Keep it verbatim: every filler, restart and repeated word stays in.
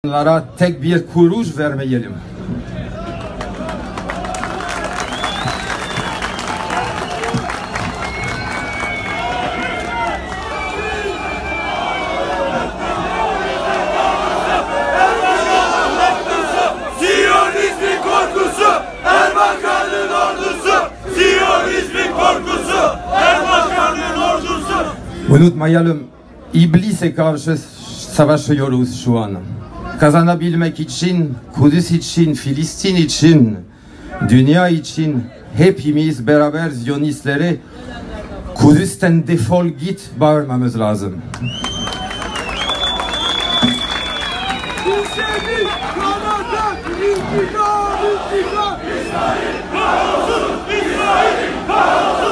Lara tek bir kuruş vermeyelim. Siyonizmin korkusu, Erbakan'ın ordusu. Siyonizmin korkusu, Erbakan'ın ordusu. Unutmayalım, İblis'e karşı savaşıyoruz şu an. Kazanabilmek için, Kudüs için, Filistin için, dünya için hepimiz beraber Ziyonistlere Kudüs'ten defol git bağırmamız lazım. İsrail, Kanada, İsrail, İsrail, İsrail, İsrail, İsrail,